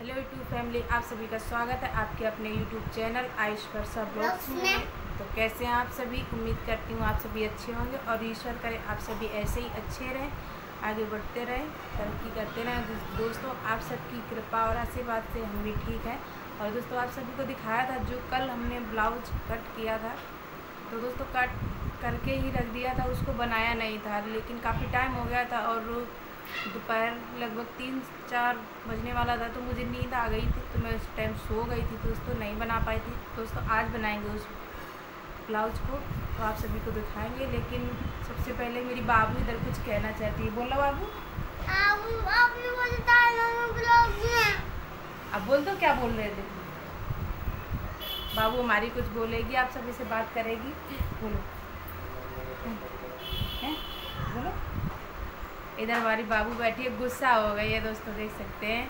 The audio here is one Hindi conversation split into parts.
हेलो यूट्यूब फैमिली, आप सभी का स्वागत है आपके अपने YouTube channel Ayush Varsha blogs में। तो कैसे हैं आप सभी? उम्मीद करती हूँ आप सभी अच्छे होंगे और ईश्वर करे आप सभी ऐसे ही अच्छे रहें, आगे बढ़ते रहें, तरक्की करते रहें। दोस्तों, आप सबकी कृपा और आशीर्वाद से हम भी ठीक हैं। और दोस्तों, आप सभी को दिखाया था जो कल हमने ब्लाउज कट किया था, तो दोस्तों कट करके ही रख दिया था, उसको बनाया नहीं था। लेकिन काफ़ी टाइम हो गया था और दोपहर लगभग 3-4 बजने वाला था, तो मुझे नींद आ गई थी, तो मैं उस टाइम सो गई थी, तो दोस्तों नहीं बना पाई थी। दोस्तों आज बनाएंगे उस ब्लाउज को, तो आप सभी को दिखाएंगे। लेकिन सबसे पहले मेरी बाबू इधर कुछ कहना चाहती है। बोलो बाबू। अब बोल दो, क्या बोल रहे थे? बाबू हमारी कुछ बोलेगी, आप सभी से बात करेगी। बोलो हैं? बोलो। इधर हमारी बाबू बैठी है, गुस्सा हो गई है दोस्तों, देख सकते हैं।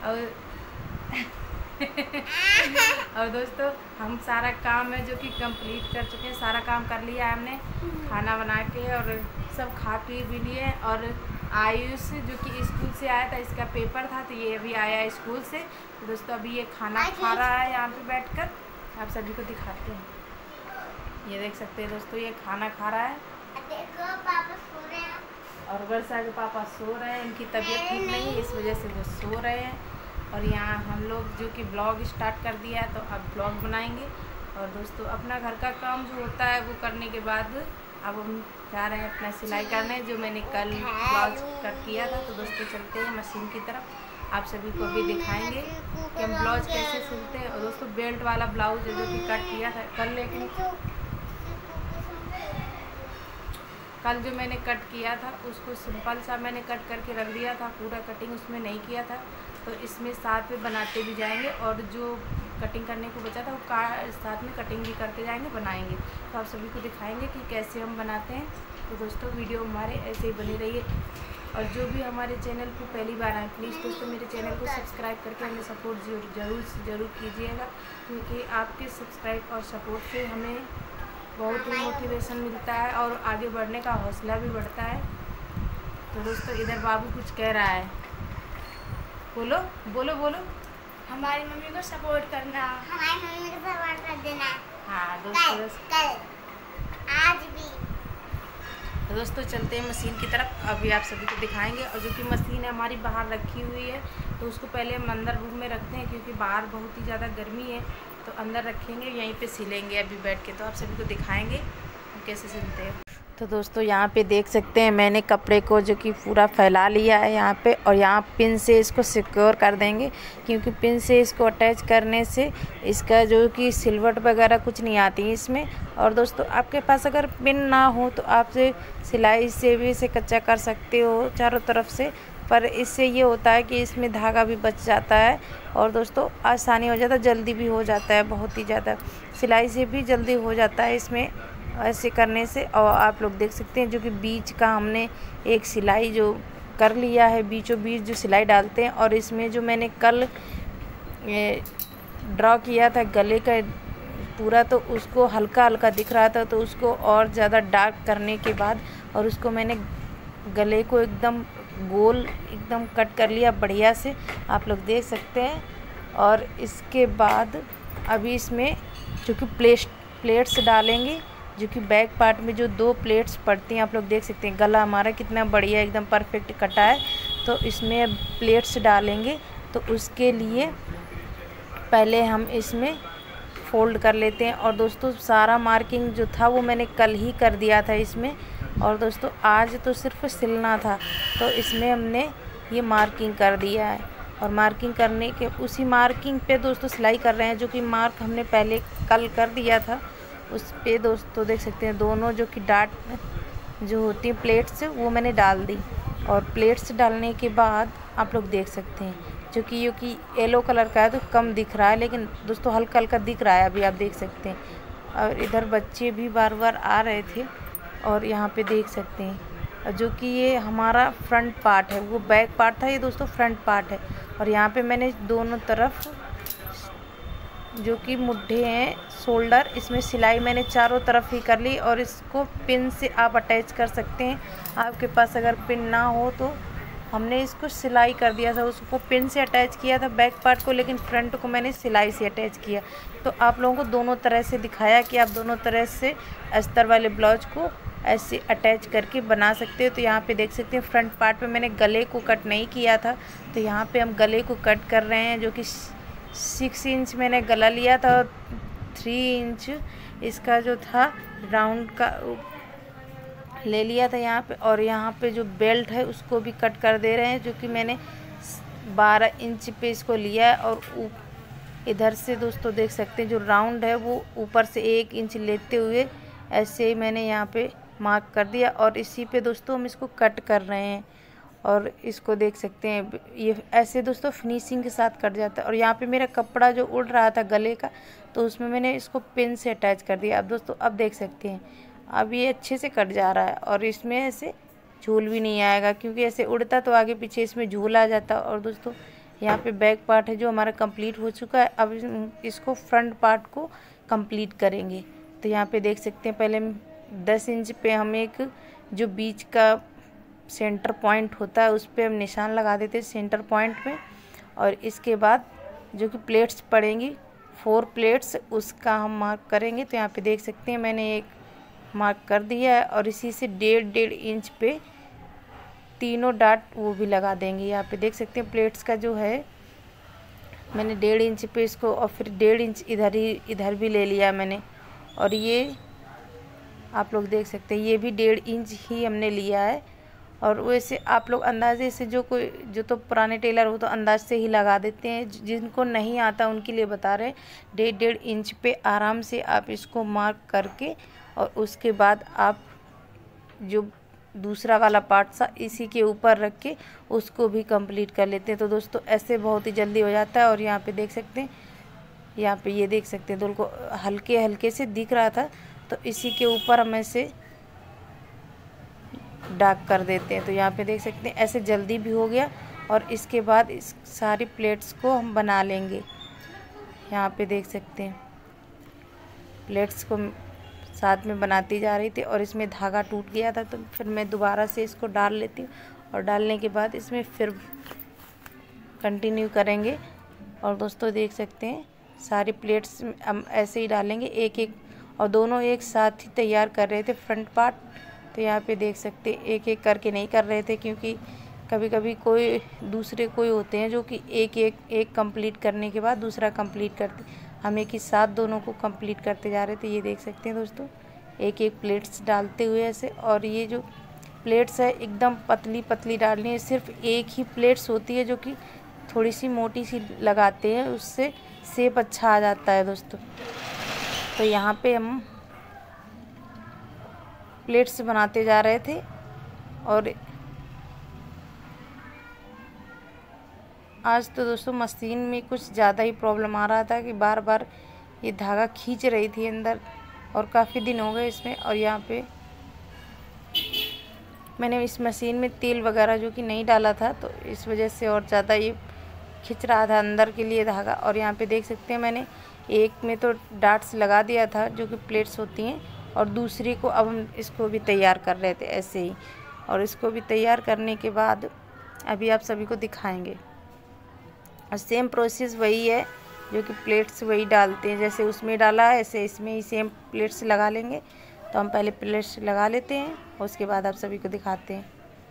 और दोस्तों हम सारा काम है जो कि कंप्लीट कर चुके हैं, सारा काम कर लिया है हमने, खाना बना के और सब खा पी भी लिए। और आयुष जो कि स्कूल से आया था, इसका पेपर था, तो ये अभी आया है स्कूल से। तो दोस्तों अभी ये खाना खा रहा है यहाँ पे बैठकर, आप सभी को दिखाते हैं। ये देख सकते हैं दोस्तों, ये खाना खा रहा है। देखो पापा सो रहे हैं और वर्षा के पापा सो रहे हैं, इनकी तबीयत ठीक नहीं है, इस वजह से वो सो रहे हैं। और यहाँ हम लोग जो कि ब्लॉग स्टार्ट कर दिया है, तो अब ब्लॉग बनाएंगे। और दोस्तों अपना घर का काम जो होता है वो करने के बाद अब हम जा रहे हैं अपना सिलाई करने, जो मैंने कल ब्लाउज कट किया था। तो दोस्तों चलते हैं मशीन की तरफ, आप सभी को भी दिखाएंगे कि हम ब्लाउज कैसे सिलते हैं। और दोस्तों बेल्ट वाला ब्लाउज जो कि कट किया था कल, लेकिन कल जो मैंने कट किया था उसको सिंपल सा मैंने कट करके रख दिया था, पूरा कटिंग उसमें नहीं किया था। तो इसमें साथ में बनाते भी जाएंगे और जो कटिंग करने को बचा था वो साथ में कटिंग भी करते जाएंगे, बनाएंगे। तो आप सभी को दिखाएंगे कि कैसे हम बनाते हैं। तो दोस्तों वीडियो हमारे ऐसे ही बनी रहिए। और जो भी हमारे चैनल को पहली बार आए, प्लीज़ दोस्तों मेरे चैनल को सब्सक्राइब करके हमें सपोर्ट ज़रूर कीजिएगा, क्योंकि आपके सब्सक्राइब और सपोर्ट से हमें बहुत ही मोटिवेशन मिलता है और आगे बढ़ने का हौसला भी बढ़ता है। तो दोस्तों इधर बाबू कुछ कह रहा है, बोलो बोलो बोलो। हमारी मम्मी को सपोर्ट करना, हमारी मम्मी को सपोर्ट कर देना। हाँ दोस्तों, कल आज भी। तो दोस्तों चलते हैं मशीन की तरफ, अभी आप सभी को दिखाएंगे। और जो कि मशीन है हमारी बाहर रखी हुई है, तो उसको पहले हम अंदर रूम में रखते हैं, क्योंकि बाहर बहुत ही ज़्यादा गर्मी है। तो अंदर रखेंगे, यहीं पे सिलेंगे अभी बैठ के। तो आप सभी को दिखाएंगे कैसे सिलते हैं। तो दोस्तों यहाँ पे देख सकते हैं, मैंने कपड़े को जो कि पूरा फैला लिया है यहाँ पे, और यहाँ पिन से इसको सिक्योर कर देंगे, क्योंकि पिन से इसको अटैच करने से इसका जो कि सिलवट वगैरह कुछ नहीं आती है इसमें। और दोस्तों आपके पास अगर पिन ना हो तो आप सिलाई से भी इसे कच्चा कर सकते हो चारों तरफ से, पर इससे ये होता है कि इसमें धागा भी बच जाता है और दोस्तों आसानी हो जाता है, जल्दी भी हो जाता है, बहुत ही ज़्यादा सिलाई से भी जल्दी हो जाता है इसमें ऐसे करने से। और आप लोग देख सकते हैं जो कि बीच का हमने एक सिलाई जो कर लिया है, बीचों बीच जो सिलाई डालते हैं। और इसमें जो मैंने कल ड्रॉ किया था गले का पूरा, तो उसको हल्का हल्का दिख रहा था, तो उसको और ज़्यादा डार्क करने के बाद और उसको मैंने गले को एकदम गोल एकदम कट कर लिया बढ़िया से, आप लोग देख सकते हैं। और इसके बाद अभी इसमें जो कि प्लेट्स डालेंगे, जो कि बैक पार्ट में जो 2 प्लेट्स पड़ती हैं, आप लोग देख सकते हैं गला हमारा कितना बढ़िया एकदम परफेक्ट कटा है। तो इसमें अब प्लेट्स डालेंगे, तो उसके लिए पहले हम इसमें फोल्ड कर लेते हैं। और दोस्तों सारा मार्किंग जो था वो मैंने कल ही कर दिया था इसमें, और दोस्तों आज तो सिर्फ सिलना था, तो इसमें हमने ये मार्किंग कर दिया है। और मार्किंग करने के उसी मार्किंग पे दोस्तों सिलाई कर रहे हैं, जो कि मार्क हमने पहले कल कर दिया था उस पे। दोस्तों देख सकते हैं दोनों जो कि डाट जो होती हैं प्लेट्स, वो मैंने डाल दी। और प्लेट्स डालने के बाद आप लोग देख सकते हैं जो कि येलो कलर का है तो कम दिख रहा है, लेकिन दोस्तों हल्का हल्का दिख रहा है, अभी आप देख सकते हैं। और इधर बच्चे भी बार बार आ रहे थे, और यहाँ पे देख सकते हैं जो कि ये हमारा फ्रंट पार्ट है, वो बैक पार्ट था, ये दोस्तों फ्रंट पार्ट है। और यहाँ पे मैंने दोनों तरफ जो कि मुड्ढे हैं, शोल्डर, इसमें सिलाई मैंने चारों तरफ ही कर ली। और इसको पिन से आप अटैच कर सकते हैं, आपके पास अगर पिन ना हो तो हमने इसको सिलाई कर दिया था, उसको पिन से अटैच किया था बैक पार्ट को, लेकिन फ्रंट को मैंने सिलाई से अटैच किया। तो आप लोगों को दोनों तरह से दिखाया कि आप दोनों तरह से अस्तर वाले ब्लाउज को ऐसे अटैच करके बना सकते हो। तो यहाँ पे देख सकते हैं फ्रंट पार्ट पे मैंने गले को कट नहीं किया था, तो यहाँ पे हम गले को कट कर रहे हैं, जो कि 6 इंच मैंने गला लिया था, 3 इंच इसका जो था राउंड का ले लिया था यहाँ पे। और यहाँ पे जो बेल्ट है उसको भी कट कर दे रहे हैं, जो कि मैंने 12 इंच पे इसको लिया है। और इधर से दोस्तों देख सकते हैं जो राउंड है वो ऊपर से 1 इंच लेते हुए ऐसे ही मैंने यहाँ पे मार्क कर दिया, और इसी पे दोस्तों हम इसको कट कर रहे हैं। और इसको देख सकते हैं ये ऐसे दोस्तों फिनिशिंग के साथ कट जाता है। और यहाँ पे मेरा कपड़ा जो उड़ रहा था गले का, तो उसमें मैंने इसको पिन से अटैच कर दिया। अब दोस्तों अब देख सकते हैं अब ये अच्छे से कट जा रहा है, और इसमें ऐसे झूल भी नहीं आएगा, क्योंकि ऐसे उड़ता तो आगे पीछे इसमें झूल आ जाता। और दोस्तों यहाँ पे बैक पार्ट है जो हमारा कंप्लीट हो चुका है। अब इसको फ्रंट पार्ट को कंप्लीट करेंगे। तो यहाँ पे देख सकते हैं पहले 10 इंच पे हम एक जो बीच का सेंटर पॉइंट होता है उस पर हम निशान लगा देते हैं सेंटर पॉइंट में। और इसके बाद जो कि प्लेट्स पड़ेंगी 4 प्लेट्स, उसका हम मार्क करेंगे। तो यहाँ पे देख सकते हैं मैंने एक मार्क कर दिया है, और इसी से 1.5 इंच पे तीनों डाट वो भी लगा देंगे। यहाँ पे देख सकते हैं प्लेट्स का जो है मैंने 1.5 इंच पे इसको, और फिर 1.5 इंच इधर भी ले लिया मैंने। और ये आप लोग देख सकते हैं ये भी 1.5 इंच ही हमने लिया है। और वैसे आप लोग अंदाजे से जो तो पुराने टेलर हो तो अंदाज से ही लगा देते हैं, जिनको नहीं आता उनके लिए बता रहे हैं। 1.5 इंच पे आराम से आप इसको मार्क करके, और उसके बाद आप जो दूसरा वाला पार्ट सा इसी के ऊपर रख के उसको भी कंप्लीट कर लेते हैं। तो दोस्तों ऐसे बहुत ही जल्दी हो जाता है। और यहाँ पे देख सकते हैं, यहाँ पे ये देख सकते हैं को हल्के हल्के से दिख रहा था, तो इसी के ऊपर हम ऐसे डार्क कर देते हैं। तो यहाँ पे देख सकते हैं ऐसे जल्दी भी हो गया। और इसके बाद इस सारी प्लेट्स को हम बना लेंगे। यहाँ पे देख सकते हैं प्लेट्स को साथ में बनाती जा रही थी, और इसमें धागा टूट गया था, तो फिर मैं दोबारा से इसको डाल लेती हूँ। और डालने के बाद इसमें फिर कंटिन्यू करेंगे। और दोस्तों देख सकते हैं सारी प्लेट्स हम ऐसे ही डालेंगे एक एक, और दोनों एक साथ ही तैयार कर रहे थे फ्रंट पार्ट। तो यहाँ पे देख सकते हैं एक एक करके नहीं कर रहे थे, क्योंकि कभी कभी कोई होते हैं जो कि एक कंप्लीट करने के बाद दूसरा कंप्लीट करते, हम एक ही साथ दोनों को कंप्लीट करते जा रहे थे। ये देख सकते हैं दोस्तों एक एक प्लेट्स डालते हुए ऐसे। और ये जो प्लेट्स है एकदम पतली पतली डालनी है, सिर्फ एक ही प्लेट्स होती है जो कि थोड़ी सी मोटी सी लगाते हैं, उससे शेप अच्छा आ जाता है दोस्तों। तो यहाँ पे हम प्लेट्स बनाते जा रहे थे। और आज तो दोस्तों मशीन में कुछ ज़्यादा ही प्रॉब्लम आ रहा था कि बार बार ये धागा खींच रही थी अंदर, और काफ़ी दिन हो गए इसमें। और यहाँ पे मैंने इस मशीन में तेल वगैरह जो कि नहीं डाला था, तो इस वजह से और ज़्यादा ये खिंच रहा था अंदर के लिए धागा। और यहाँ पे देख सकते हैं मैंने एक में तो डाट्स लगा दिया था जो कि प्लेट्स होती हैं, और दूसरी को अब हम इसको भी तैयार कर रहे थे ऐसे ही। और इसको भी तैयार करने के बाद अभी आप सभी को दिखाएंगे। और सेम प्रोसेस वही है, जो कि प्लेट्स वही डालते हैं जैसे उसमें डाला है, ऐसे इसमें ही सेम प्लेट्स लगा लेंगे। तो हम पहले प्लेट्स लगा लेते हैं, उसके बाद आप सभी को दिखाते हैं।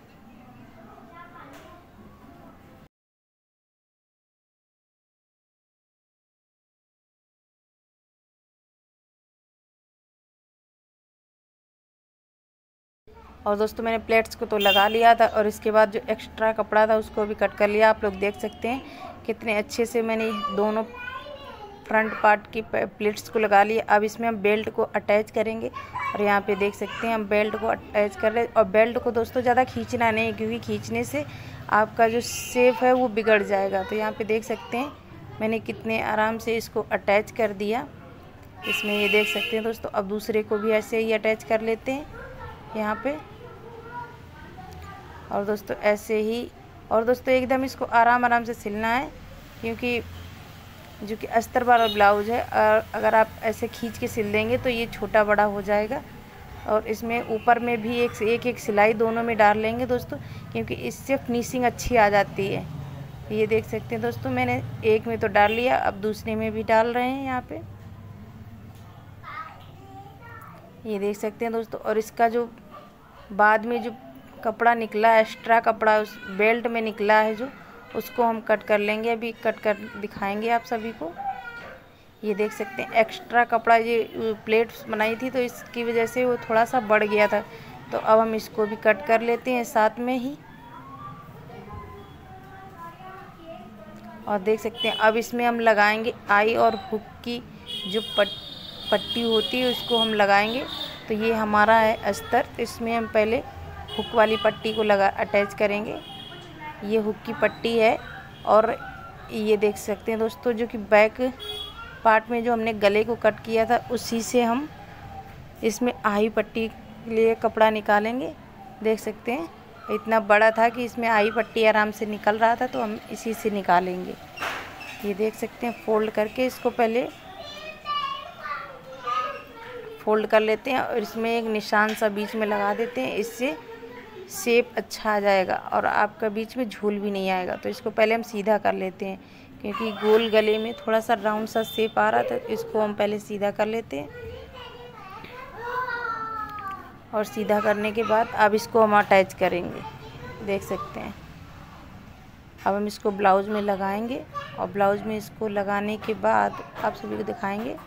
और दोस्तों मैंने प्लेट्स को तो लगा लिया था, और इसके बाद जो एक्स्ट्रा कपड़ा था उसको भी कट कर लिया। आप लोग देख सकते हैं कितने अच्छे से मैंने दोनों फ्रंट पार्ट की प्लेट्स को लगा लिया। अब इसमें हम बेल्ट को अटैच करेंगे। और यहाँ पे देख सकते हैं हम बेल्ट को अटैच कर रहे हैं। और बेल्ट को दोस्तों ज़्यादा खींचना नहीं, क्योंकि खींचने से आपका जो शेप है वो बिगड़ जाएगा। तो यहाँ पे देख सकते हैं मैंने कितने आराम से इसको अटैच कर दिया इसमें, ये देख सकते हैं दोस्तों। अब दूसरे को भी ऐसे ही अटैच कर लेते हैं यहाँ पे। और दोस्तों ऐसे ही, और दोस्तों एकदम इसको आराम से सिलना है, क्योंकि जो कि अस्तर वाला ब्लाउज है, और अगर आप ऐसे खींच के सिल देंगे तो ये छोटा बड़ा हो जाएगा। और इसमें ऊपर में भी एक सिलाई दोनों में डाल लेंगे दोस्तों, क्योंकि इससे फिनिशिंग अच्छी आ जाती है। ये देख सकते हैं दोस्तों, मैंने एक में तो डाल लिया, अब दूसरे में भी डाल रहे हैं यहाँ पे। ये देख सकते हैं दोस्तों। और इसका जो बाद में जो कपड़ा निकला है, एक्स्ट्रा कपड़ा उस बेल्ट में निकला है जो, उसको हम कट कर लेंगे। अभी कट कर दिखाएंगे आप सभी को। ये देख सकते हैं एक्स्ट्रा कपड़ा, ये प्लेट्स बनाई थी तो इसकी वजह से वो थोड़ा सा बढ़ गया था, तो अब हम इसको भी कट कर लेते हैं साथ में ही। और देख सकते हैं अब इसमें हम लगाएंगे आई और हुक की जो पट्टी होती है उसको हम लगाएंगे। तो ये हमारा है अस्तर, इसमें हम पहले हुक वाली पट्टी को अटैच करेंगे। ये हुक की पट्टी है। और ये देख सकते हैं दोस्तों, जो कि बैक पार्ट में जो हमने गले को कट किया था उसी से हम इसमें आई पट्टी के लिए कपड़ा निकालेंगे। देख सकते हैं इतना बड़ा था कि इसमें आई पट्टी आराम से निकल रहा था, तो हम इसी से निकालेंगे। ये देख सकते हैं फोल्ड करके इसको पहले फोल्ड कर लेते हैं और इसमें एक निशान सा बीच में लगा देते हैं, इससे शेप अच्छा आ जाएगा और आपका बीच में झूल भी नहीं आएगा। तो इसको पहले हम सीधा कर लेते हैं, क्योंकि गोल गले में थोड़ा सा राउंड सा शेप आ रहा था, इसको हम पहले सीधा कर लेते हैं। और सीधा करने के बाद अब इसको हम अटैच करेंगे। देख सकते हैं अब हम इसको ब्लाउज़ में लगाएंगे, और ब्लाउज़ में इसको लगाने के बाद आप सभी को दिखाएंगे।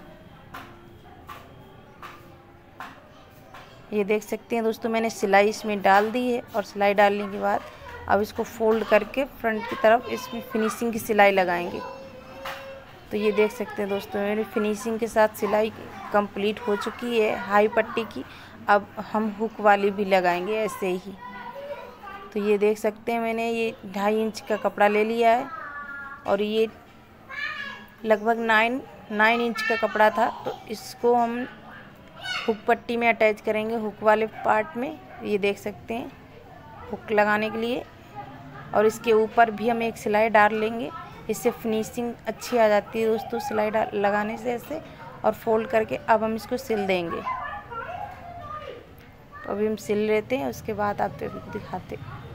ये देख सकते हैं दोस्तों, मैंने सिलाई इसमें डाल दी है, और सिलाई डालने के बाद अब इसको फोल्ड करके फ्रंट की तरफ इसमें फिनिशिंग की सिलाई लगाएंगे। तो ये देख सकते हैं दोस्तों, मेरी फिनिशिंग के साथ सिलाई कंप्लीट हो चुकी है हाई पट्टी की। अब हम हुक वाली भी लगाएंगे ऐसे ही। तो ये देख सकते हैं मैंने ये 2.5 इंच का कपड़ा ले लिया है, और ये लगभग 9 इंच का कपड़ा था। तो इसको हम हुक पट्टी में अटैच करेंगे, हुक वाले पार्ट में। ये देख सकते हैं हुक लगाने के लिए, और इसके ऊपर भी हम एक सिलाई डाल लेंगे, इससे फिनिशिंग अच्छी आ जाती है दोस्तों सिलाई लगाने से ऐसे। और फोल्ड करके अब हम इसको सिल देंगे। तो अभी हम सिल लेते हैं, उसके बाद आप दिखाते।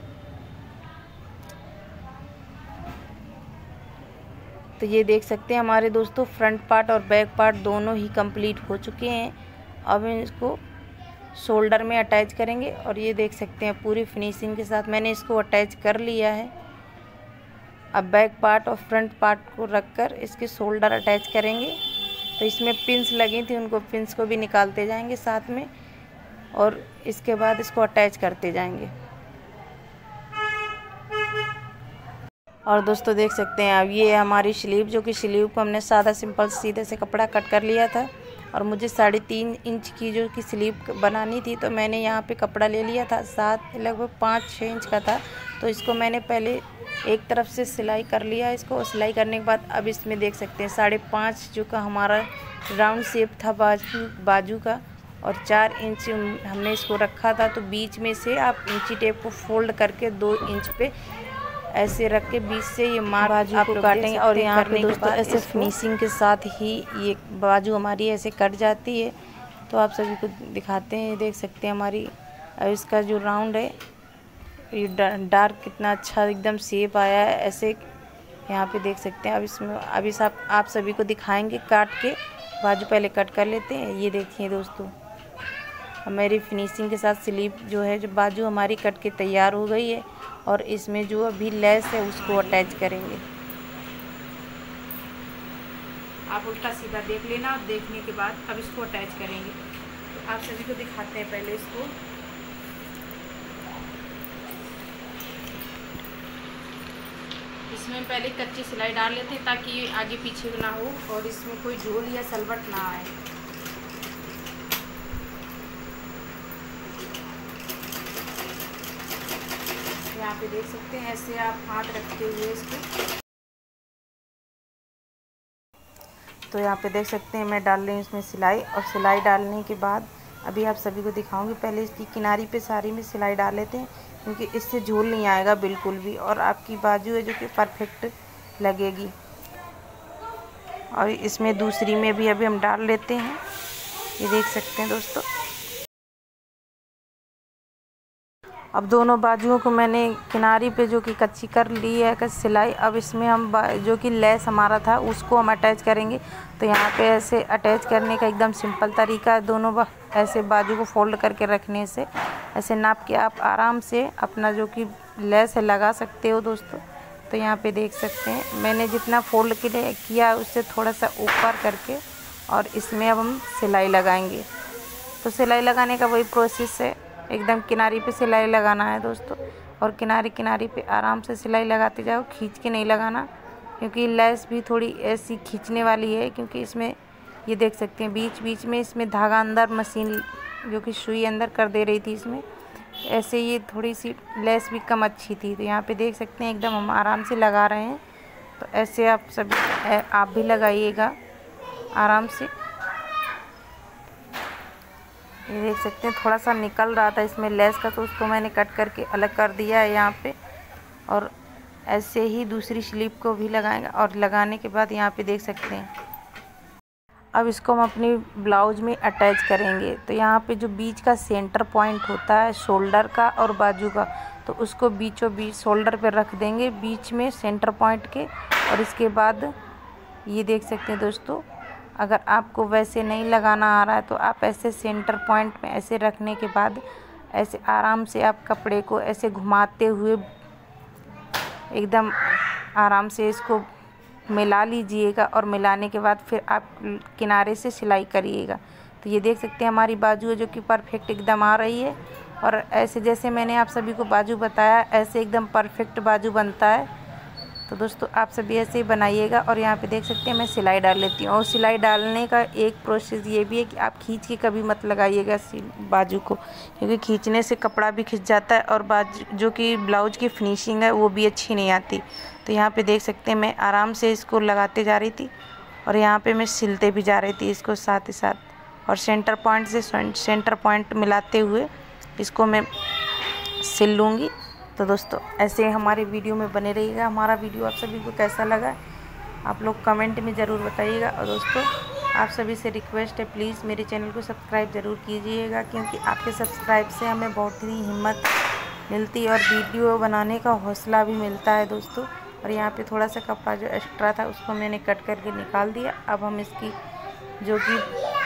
तो ये देख सकते हैं हमारे दोस्तों फ्रंट पार्ट और बैक पार्ट दोनों ही कंप्लीट हो चुके हैं। अब हम इसको शोल्डर में अटैच करेंगे, और ये देख सकते हैं पूरी फिनिशिंग के साथ मैंने इसको अटैच कर लिया है। अब बैक पार्ट और फ्रंट पार्ट को रखकर इसके शोल्डर अटैच करेंगे। तो इसमें पिंस लगी थी, उनको पिंस को भी निकालते जाएंगे साथ में, और इसके बाद इसको अटैच करते जाएंगे। और दोस्तों देख सकते हैं अब ये हमारी स्लीव, जो कि स्लीव को हमने सादा सिंपल सीधे से कपड़ा कट कर लिया था, और मुझे 3.5 इंच की जो कि स्लीव बनानी थी, तो मैंने यहाँ पे कपड़ा ले लिया था, लगभग 5-6 इंच का था। तो इसको मैंने पहले एक तरफ से सिलाई कर लिया है इसको, और सिलाई करने के बाद अब इसमें देख सकते हैं 5.5 जो का हमारा राउंड शेप था बाजू का, और 4 इंच हमने इसको रखा था। तो बीच में से आप इंची टेप को फोल्ड करके 2 इंच पे ऐसे रख के बीच से ये बाजू आपको काटेंगे, और यहाँ पे दोस्तों ऐसे फिनिशिंग के साथ ही ये बाजू हमारी ऐसे कट जाती है। तो आप सभी को दिखाते हैं, देख सकते हैं हमारी अब इसका जो राउंड है, ये डार्क कितना अच्छा एकदम शेप आया है ऐसे। यहाँ पे देख सकते हैं। अब इसमें आप सभी को दिखाएंगे काट के, बाजू पहले कट कर लेते हैं। ये देखिए दोस्तों, हमारी फिनिशिंग के साथ स्लीव जो है, जो बाजू हमारी कट के तैयार हो गई है, और इसमें जो अभी लेस है उसको अटैच करेंगे। आप उल्टा सीधा देख लेना, और देखने के बाद अब इसको अटैच करेंगे। तो आप सभी को दिखाते हैं पहले इसको। इसमें पहले कच्ची सिलाई डाल लेते हैं ताकि ये आगे पीछे ना हो और इसमें कोई झोल या सलवट ना आए। यहाँ पे देख सकते हैं ऐसे आप हाथ रखते हुए इसको, तो यहाँ पे देख सकते हैं मैं डाल रही हूँ इसमें सिलाई। और सिलाई डालने के बाद अभी आप सभी को दिखाऊंगी। पहले इसकी किनारी पे सारी में सिलाई डाल लेते हैं, क्योंकि इससे झोल नहीं आएगा बिल्कुल भी, और आपकी बाजू है जो कि परफेक्ट लगेगी। और इसमें दूसरी में भी अभी हम डाल लेते हैं। ये देख सकते हैं दोस्तों। अब दोनों बाजुओं को मैंने किनारी पे जो कि कच्ची कर ली है सिलाई। अब इसमें हम जो कि लेस हमारा था उसको हम अटैच करेंगे। तो यहाँ पे ऐसे अटैच करने का एकदम सिंपल तरीका है। दोनों ऐसे बाजू को फोल्ड करके रखने से ऐसे नाप के आप आराम से अपना जो कि लेस है लगा सकते हो दोस्तों। तो यहाँ पे देख सकते हैं मैंने जितना फोल्ड किया उससे थोड़ा सा ऊपर करके और इसमें अब हम सिलाई लगाएंगे। तो सिलाई लगाने का वही प्रोसेस है, एकदम किनारी पे सिलाई लगाना है दोस्तों। और किनारी पे आराम से सिलाई लगाते जाओ, खींच के नहीं लगाना, क्योंकि लेस भी थोड़ी ऐसी खींचने वाली है। क्योंकि इसमें ये देख सकते हैं बीच बीच में इसमें धागा अंदर मशीन जो कि सुई अंदर कर दे रही थी इसमें, ऐसे ये थोड़ी सी लेस भी कम अच्छी थी। तो यहाँ पे देख सकते हैं एकदम हम आराम से लगा रहे हैं। तो ऐसे आप भी लगाइएगा आराम से। ये देख सकते हैं थोड़ा सा निकल रहा था इसमें लेस का, तो उसको मैंने कट करके अलग कर दिया है यहाँ पे। और ऐसे ही दूसरी स्लीव को भी लगाएंगे। और लगाने के बाद यहाँ पे देख सकते हैं अब इसको हम अपनी ब्लाउज में अटैच करेंगे। तो यहाँ पे जो बीच का सेंटर पॉइंट होता है शोल्डर का और बाजू का, तो उसको बीचों बीच शोल्डर पे रख देंगे बीच में सेंटर पॉइंट के। और इसके बाद ये देख सकते हैं दोस्तों, अगर आपको वैसे नहीं लगाना आ रहा है तो आप ऐसे सेंटर पॉइंट में ऐसे रखने के बाद ऐसे आराम से आप कपड़े को ऐसे घुमाते हुए एकदम आराम से इसको मिला लीजिएगा। और मिलाने के बाद फिर आप किनारे से सिलाई करिएगा। तो ये देख सकते हैं हमारी बाजू है जो कि परफेक्ट एकदम आ रही है। और ऐसे जैसे मैंने आप सभी को बाजू बताया ऐसे एकदम परफेक्ट बाजू बनता है। तो दोस्तों आप सभी ऐसे ही बनाइएगा। और यहाँ पे देख सकते हैं मैं सिलाई डाल लेती हूँ। और सिलाई डालने का एक प्रोसेस ये भी है कि आप खींच के कभी मत लगाइएगा बाजू को, क्योंकि खींचने से कपड़ा भी खिंच जाता है और बाजू जो कि ब्लाउज की फिनिशिंग है वो भी अच्छी नहीं आती। तो यहाँ पे देख सकते हैं मैं आराम से इसको लगाते जा रही थी और यहाँ पे मैं सिलते भी जा रही थी इसको साथ ही साथ। और सेंटर पॉइंट से सेंटर पॉइंट मिलाते हुए इसको मैं सिल लूँगी। तो दोस्तों ऐसे हमारे वीडियो में बने रहिएगा। हमारा वीडियो आप सभी को कैसा लगा आप लोग कमेंट में ज़रूर बताइएगा। और दोस्तों आप सभी से रिक्वेस्ट है प्लीज़ मेरे चैनल को सब्सक्राइब ज़रूर कीजिएगा, क्योंकि आपके सब्सक्राइब से हमें बहुत ही हिम्मत मिलती है और वीडियो बनाने का हौसला भी मिलता है दोस्तों। और यहाँ पे थोड़ा सा कपड़ा जो एक्स्ट्रा था उसको मैंने कट करके निकाल दिया। अब हम इसकी जो कि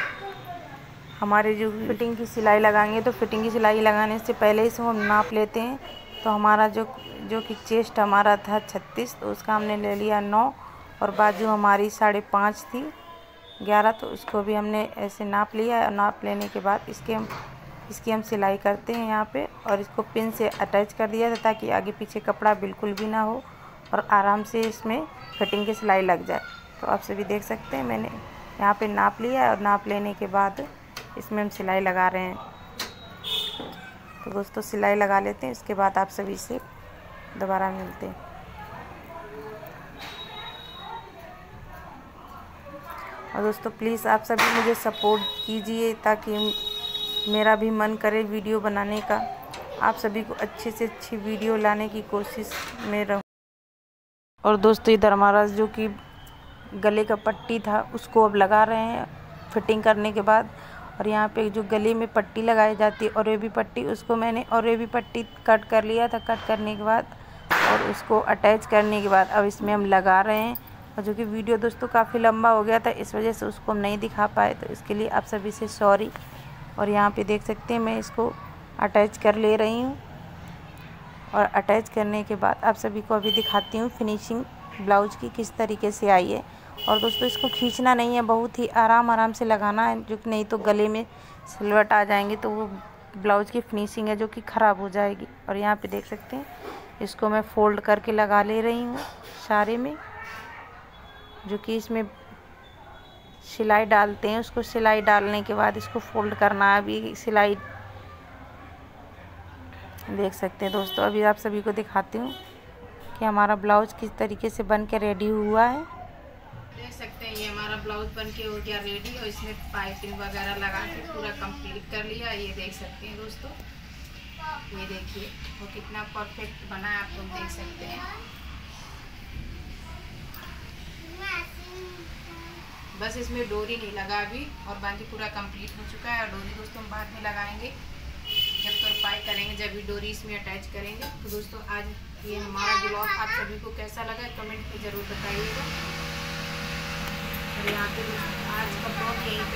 हमारे जो फिटिंग की सिलाई लगाएंगे, तो फिटिंग की सिलाई लगाने से पहले इसको हम नाप लेते हैं। तो हमारा जो कि चेस्ट हमारा था 36, तो उसका हमने ले लिया 9 और बाजू हमारी 5.5 थी 11, तो उसको भी हमने ऐसे नाप लिया। और नाप लेने के बाद इसकी हम सिलाई करते हैं यहाँ पे। और इसको पिन से अटैच कर दिया था ताकि आगे पीछे कपड़ा बिल्कुल भी ना हो और आराम से इसमें फिटिंग की सिलाई लग जाए। तो आप सभी देख सकते हैं मैंने यहाँ पे नाप लिया और नाप लेने के बाद इसमें हम सिलाई लगा रहे हैं। तो दोस्तों सिलाई लगा लेते हैं, इसके बाद आप सभी से दोबारा मिलते हैं। और दोस्तों प्लीज़ आप सभी मुझे सपोर्ट कीजिए ताकि मेरा भी मन करे वीडियो बनाने का। आप सभी को अच्छे से अच्छी वीडियो लाने की कोशिश में रहूँ। और दोस्तों इधर हमारा जो कि गले का पट्टी था उसको अब लगा रहे हैं फिटिंग करने के बाद। और यहाँ पे जो गले में पट्टी लगाई जाती है और ये भी पट्टी, उसको मैंने और ये भी पट्टी कट कर लिया था। कट करने के बाद और उसको अटैच करने के बाद अब इसमें हम लगा रहे हैं। और जो कि वीडियो दोस्तों काफ़ी लंबा हो गया था, इस वजह से उसको हम नहीं दिखा पाए, तो इसके लिए आप सभी से सॉरी। और यहाँ पे देख सकते हैं मैं इसको अटैच कर ले रही हूँ। और अटैच करने के बाद आप सभी को अभी दिखाती हूँ फिनिशिंग ब्लाउज की किस तरीके से आई है। और दोस्तों इसको खींचना नहीं है, बहुत ही आराम से लगाना है, जो कि नहीं तो गले में सिलवट आ जाएंगे तो वो ब्लाउज की फिनिशिंग है जो कि ख़राब हो जाएगी। और यहाँ पे देख सकते हैं इसको मैं फ़ोल्ड करके लगा ले रही हूँ सारे में, जो कि इसमें सिलाई डालते हैं। उसको सिलाई डालने के बाद इसको फ़ोल्ड करना है। अभी सिलाई देख सकते हैं दोस्तों, अभी आप सभी को दिखाती हूँ कि हमारा ब्लाउज किस तरीके से बन के रेडी हुआ है। देख सकते हैं ये हमारा ब्लाउज बन के हो गया रेडी और इसमें पाइपिंग वगैरह लगा के पूरा कंप्लीट कर लिया। ये देख सकते हैं दोस्तों, ये देखिए वो कितना परफेक्ट बना है, आप लोग देख सकते हैं। बस इसमें डोरी नहीं लगा अभी और बाकी पूरा कंप्लीट हो चुका है। और डोरी दोस्तों हम बाद में लगाएंगे जब तक बाय करेंगे जब भी डोरी इसमें अटैच करेंगे। तो दोस्तों आज ये हमारा ब्लॉग आप सभी को कैसा लगा कमेंट में ज़रूर बताइएगा। और यहाँ पे आज का ब्लॉग यहीं